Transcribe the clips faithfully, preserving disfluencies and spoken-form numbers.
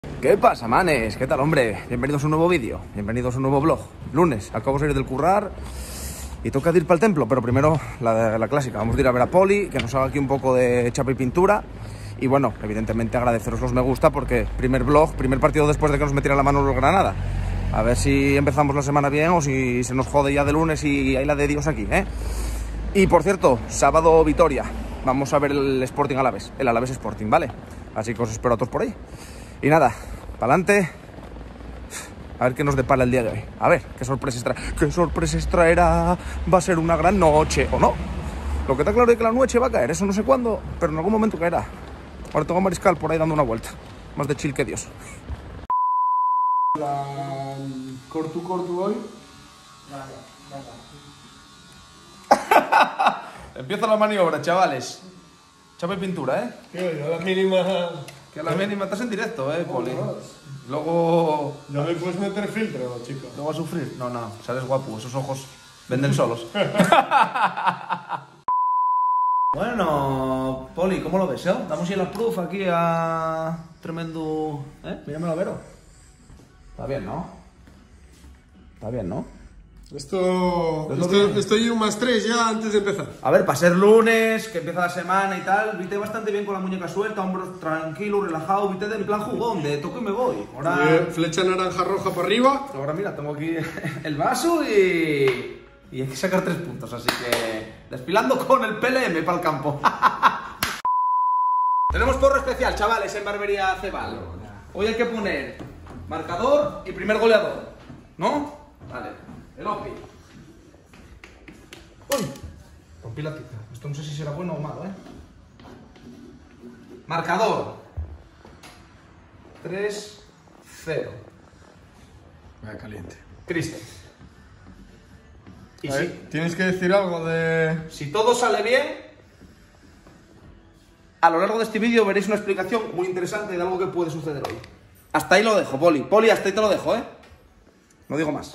¿Qué pasa, manes? ¿Qué tal, hombre? Bienvenidos a un nuevo vídeo, bienvenidos a un nuevo vlog. Lunes, acabo de salir del currar y toca ir para el templo, pero primero la, la clásica. Vamos a ir a ver a Poli, que nos haga aquí un poco de chapa y pintura. Y bueno, evidentemente agradeceros los me gusta porque primer vlog, primer partido después de que nos metieran la mano los Granada. A ver si empezamos la semana bien o si se nos jode ya de lunes y hay la de Dios aquí, ¿eh? Y por cierto, sábado Vitoria. Vamos a ver el Sporting Alavés, el Alavés Sporting, ¿vale? Así que os espero a todos por ahí. Y nada, para adelante. A ver qué nos depara el día de hoy. A ver, qué sorpresas trae. ¿Qué sorpresas traerá? Va a ser una gran noche, ¿o no? Lo que está claro es que la noche va a caer, eso no sé cuándo, pero en algún momento caerá. Ahora tengo a Mariscal por ahí dando una vuelta. Más de chill que Dios. La cortu cortu hoy. Empieza la maniobra, chavales. Chapa y pintura, ¿eh? Que a la mínima. Que a la mínima estás en directo, ¿eh, Poli? Luego... Ya me puedes meter filtro, chico. ¿Luego vas a sufrir? No, no, sales guapo, esos ojos venden solos. Bueno, Poli, ¿cómo lo ves, eh? Damos ya la proof aquí a... Tremendo... ¿Eh? Míramelo a Vero. Está bien, ¿no? Está bien, ¿no? Esto, ¿Ves lo esto, bien? estoy un más tres ya antes de empezar. A ver, para ser lunes, que empieza la semana y tal, viste bastante bien con la muñeca suelta, hombros tranquilo, relajado, viste del plan jugón, de toco y me voy. Ahora, Eh, flecha naranja roja para arriba. ahora mira, tengo aquí el vaso y... Y hay que sacar tres puntos, así que... Desfilando con el P L M para el campo. Tenemos porro especial, chavales, en Barbería Cebal. Hoy hay que poner marcador y primer goleador, ¿no? Vale, el Opi. ¡Uy! Rompí la tita. Esto no sé si será bueno o malo, ¿eh? Marcador. tres cero. Vaya caliente. Cristian. Y A si, ver, tienes que decir algo de... si todo sale bien, a lo largo de este vídeo veréis una explicación muy interesante de algo que puede suceder hoy. Hasta ahí lo dejo, Poli. Poli, hasta ahí te lo dejo, ¿eh? No digo más.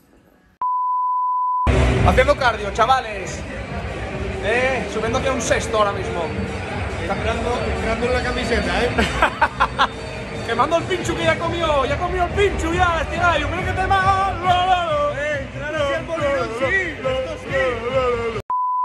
Haciendo cardio, chavales. Eh, subiendo aquí a un sexto ahora mismo. Entrando, entrando en la camiseta, ¿eh? Quemando el pinchu que ya comió, ya comió el pinchu, ya, este gallo, mira que te mal. ¡Eh! ¡Entrar hacia el bolillo! ¡Sí! ¡Esto sí!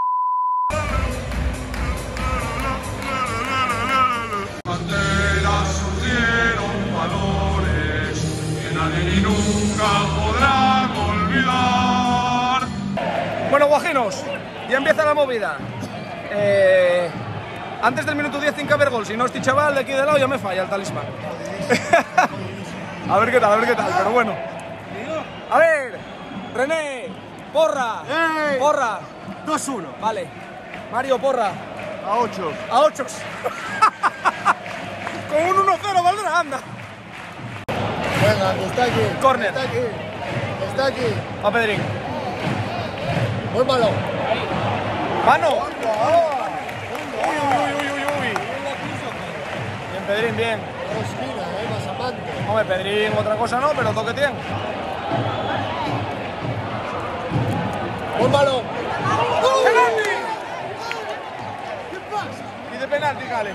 Banderas surgieron valores que nadie ni nunca podrá olvidar. Bueno, guajinos, ya empieza la movida. Eh, antes del minuto diez sin caber gol, si no, este chaval de aquí de lado ya me falla el talismán. A ver qué tal, a ver qué tal, pero bueno. A ver, René, porra, ¡Ey! porra. dos uno. Vale, Mario, porra. A ocho. A ocho. Con un uno cero valdrá, anda. Venga, que está aquí. Córner. Está aquí. Está aquí. Va Pedrín. Muy malo. ¡Mano! Uy, uy, uy, uy, uy. Bien, Pedrín, bien. Esquina, ¿eh? Más amante. Hombre, Pedrín, otra cosa no, pero toque tiene. Muy malo. ¡Penalti! ¿Qué pasa? Y de penalti, Gale.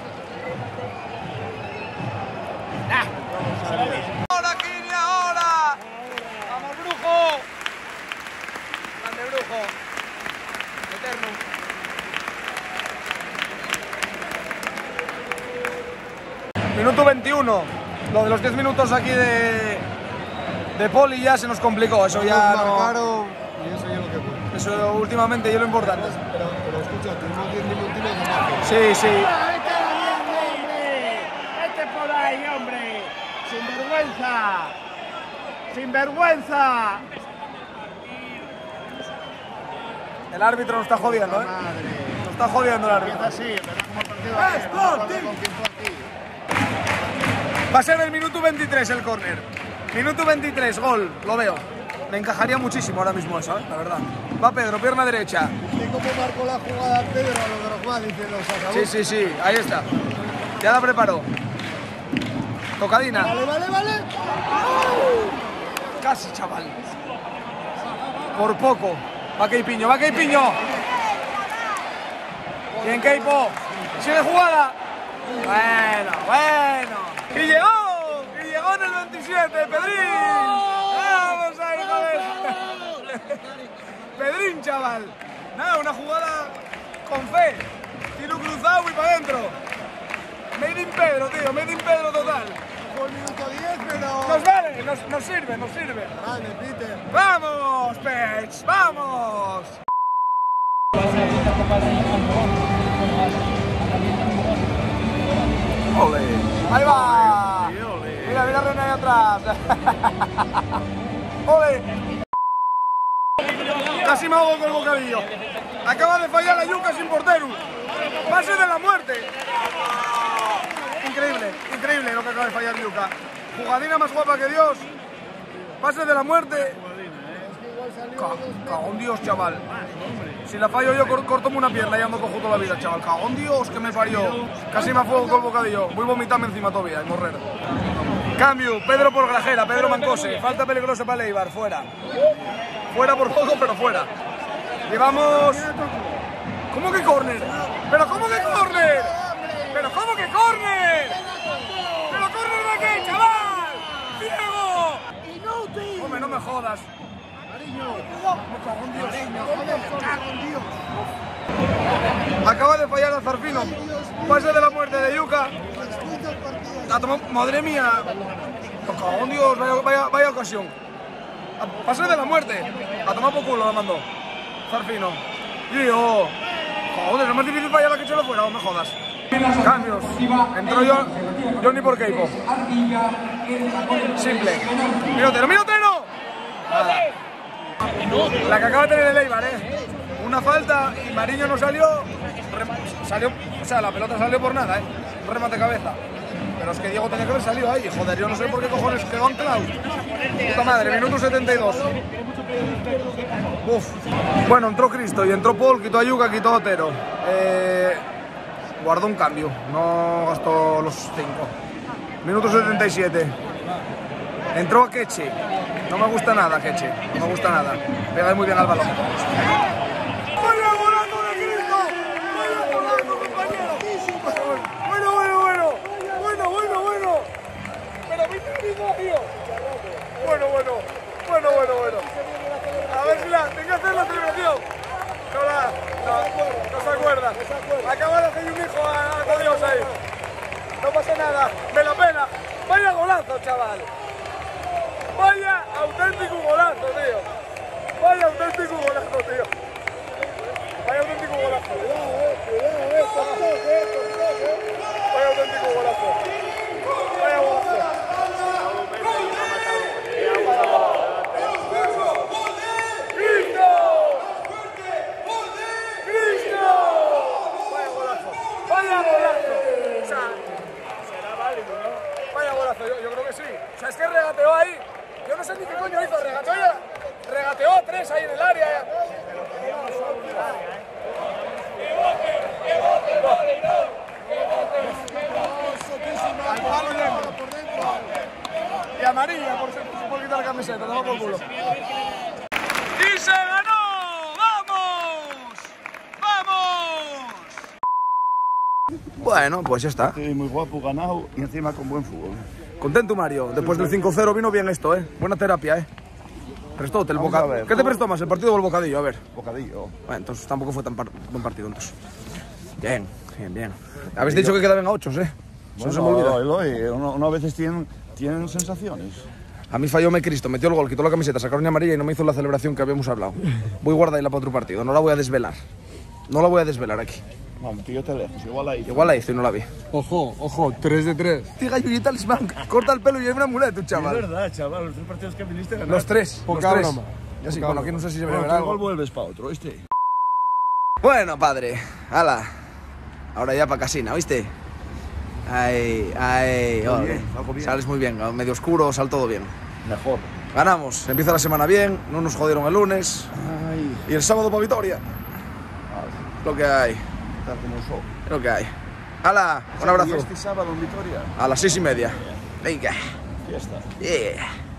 ¡Ahora, Kini, ahora! ¡Vamos, Brujo! ¡Grande, Brujo! Eterno. Minuto veintiuno. Lo de los diez minutos aquí de, de Poli ya se nos complicó. Eso ya Nos no... marcaron y eso ya lo que fue. Eso últimamente ya lo importante. Pero, pero escucha, tuvimos diez minutos de margen. Sí, sí. ¡Vete por ahí, hombre! ¡Sinvergüenza! ¡Sinvergüenza! El árbitro nos está jodiendo, ¿eh? Nos está jodiendo el árbitro. Empieza así, pero como el partido de ayer, no me acuerdo con quién fue aquí. Va a ser el minuto veintitrés el córner. Minuto veintitrés, gol, lo veo. Me encajaría muchísimo ahora mismo eso, ¿eh? La verdad. Va Pedro, pierna derecha. ¿Y cómo marcó la jugada Pedro a lo de Drogba? Dice, los acabó. Sí, sí, sí, ahí está. Ya la preparó. Tocadina. Vale, vale, vale. Casi, chaval. Por poco. Va Keipiño, va Keipiño. Bien, Keipo. Sigue jugada. Bueno, bueno. ¡Y llegó! diecisiete, Pedrín. Vamos ahí, joder. Pedrín, chaval. Nada, una jugada con fe. Tiro cruzado y para adentro. Made in Pedro, tío, made in Pedro total. Por minuto diez, pero... Nos vale, nos, nos sirve, nos sirve. Vale, Peter. ¡Vamos, Pech! ¡Vamos! ¡Ole! ¡Ahí va! Mira, mira René ahí atrás. ¡Ole! Casi me hago con el bocadillo. Acaba de fallar la Yuca sin portero. Pase de la muerte. Increíble, increíble lo que acaba de fallar Yuca. Jugadina más guapa que Dios. Pase de la muerte. Cagón Dios, chaval. Si la fallo yo, cortóme una pierna y ya me cojo toda la vida, chaval. Cagón Dios, que me parió. Casi me afuego con el bocadillo. Voy a vomitarme encima todavía y morrer. Cambio, Pedro por Grajera, Pedro Mancose. Falta peligrosa para Leibar, fuera. Fuera por poco, pero fuera. Llevamos... ¿Cómo que córner? ¿Pero cómo que córner? ¿Pero cómo que córner? ¿Pero córner de qué, chaval? ¡Ciego! Hombre, no me jodas. Acaba de fallar a Zarfino. Pase de la muerte de Yuca. La tomó, madre mía. Cagón Dios, vaya, vaya, vaya ocasión. Pase de la muerte. A tomar por culo la mandó Zarfino. Tío. Joder, es más difícil fallar la que echarlo fuera, no me jodas. Cambios. Entró yo, Johnny por Keipo. Simple. Minotero, minotero. Nada. La que acaba de tener el Eibar, eh. Una falta y Mariño no salió. Salió, o sea, la pelota salió por nada, eh. Un remate cabeza. Pero es que Diego tenía que haber salido ahí. Joder, yo no sé por qué cojones quedó anclado. Puta madre, minuto setenta y dos. Uf. Bueno, entró Cristo y entró Paul, quitó a Yuca, quitó a Otero. Eh, guardó un cambio, no gastó los cinco. Minuto setenta y siete. Entró a Keche. No me gusta nada, Keche. No me gusta nada. Pega muy bien al balón. ¡Vaya golazo de Cristo! ¡Vaya golazo, compañero! Bueno, bueno, bueno. Bueno, bueno, bueno. Pero viste el mismo, tío. Bueno, bueno. Bueno, bueno, bueno. A ver si la... Tengo que hacer la celebración. No la... No, no se acuerda. Acaba de hacer un hijo a, a Dios ahí. No pasa nada. Me la pena. Vaya golazo, chaval. Vaya auténtico golazo, tío. Vaya auténtico golazo, tío. Vaya auténtico golazo. Vaya auténtico golazo. Vaya golazo. ¡Cristo! ¡Cristo! Vaya golazo. Vaya golazo. O sea, será válido, ¿no? Vaya golazo, yo, yo creo que sí. O sea, es que regateó ahí. Yo no sé ni qué coño hizo, regateó ya. Regateó a tres ahí en el área. Al palo dentro. Y amarilla por, por quitar la camiseta, toma por culo. ¡Y se ganó! ¡Vamos! ¡Vamos! Bueno, pues ya está. Sí, muy guapo, ganado y encima con buen fútbol. Contento, Mario. Después del cinco cero vino bien esto, ¿eh? Buena terapia, ¿eh? Prestóte el bocadillo. ¿Qué te prestó más, el partido o el bocadillo? A ver. Bocadillo. Bueno, entonces tampoco fue tan par buen partido, entonces. Bien, bien, bien. Habéis dicho que quedaban a ocho, ¿eh? Eso Bueno, se me olvida. Eloy, uno, uno a veces tienen, tienen sensaciones. A mí falló me Cristo, metió el gol, quitó la camiseta, sacaron amarilla y no me hizo la celebración que habíamos hablado. Voy a guardarla para otro partido, no la voy a desvelar. No la voy a desvelar aquí. Vamos, tío, te lejos, igual ahí. Igual la hice y no la vi. Ojo, ojo, tres de tres. Tío, gallunita talismán, corta el pelo y lleva un amuleto, chaval. Es verdad, chaval, los tres partidos que viniste ganaste. Los tres, Poca los tres. broma. Ya sí, Poca bueno, broma. aquí no sé si se Bueno, verá tú algo. igual vuelves para otro, ¿viste? Bueno, padre, ala. Ahora ya para casina, ¿oíste? Ay, ay, Muy ole. bien, algo bien. Sales muy bien, medio oscuro, sal todo bien. Mejor. Ganamos, empieza la semana bien, no nos jodieron el lunes. Ay, Y el sábado para Vitoria. Lo que hay, tal como soy. lo que hay. Hala, un abrazo. Y este sábado en Vitoria, A las seis y media. Venga. fiesta. Yeah.